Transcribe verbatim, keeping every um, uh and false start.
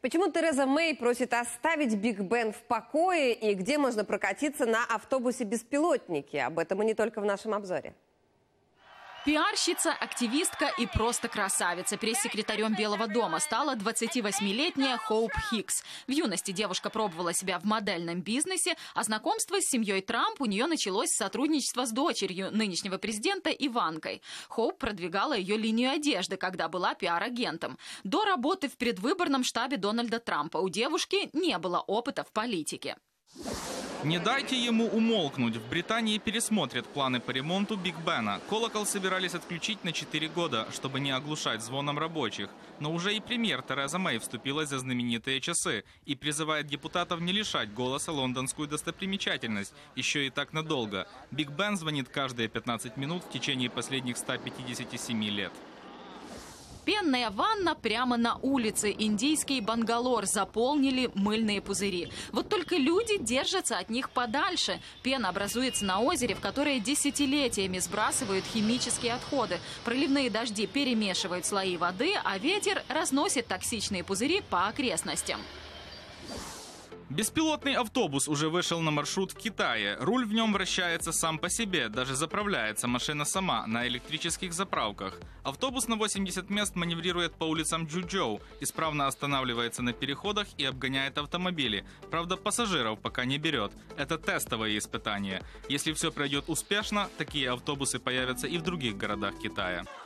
Почему Тереза Мэй просит оставить Биг Бен в покое и где можно прокатиться на автобусе-беспилотнике? Об этом и не только в нашем обзоре. Пиарщица, активистка и просто красавица. Пресс-секретарем Белого дома стала двадцативосьмилетняя Хоуп Хикс. В юности девушка пробовала себя в модельном бизнесе, а знакомство с семьей Трамп у нее началось с сотрудничества с дочерью нынешнего президента Иванкой. Хоуп продвигала ее линию одежды, когда была пиар-агентом. До работы в предвыборном штабе Дональда Трампа у девушки не было опыта в политике. Не дайте ему умолкнуть. В Британии пересмотрят планы по ремонту Биг Бена. Колокол собирались отключить на четыре года, чтобы не оглушать звоном рабочих. Но уже и премьер Тереза Мэй вступилась за знаменитые часы и призывает депутатов не лишать голоса лондонскую достопримечательность, еще и так надолго. Биг Бен звонит каждые пятнадцать минут в течение последних ста пятидесяти семи лет. Пенная ванна прямо на улице. Индийский Бангалор заполнили мыльные пузыри. Вот только люди держатся от них подальше. Пена образуется на озере, в которое десятилетиями сбрасывают химические отходы. Проливные дожди перемешивают слои воды, а ветер разносит токсичные пузыри по окрестностям. Беспилотный автобус уже вышел на маршрут в Китае. Руль в нем вращается сам по себе, даже заправляется машина сама на электрических заправках. Автобус на восемьдесят мест маневрирует по улицам Чжучжоу, исправно останавливается на переходах и обгоняет автомобили. Правда, пассажиров пока не берет. Это тестовые испытания. Если все пройдет успешно, такие автобусы появятся и в других городах Китая.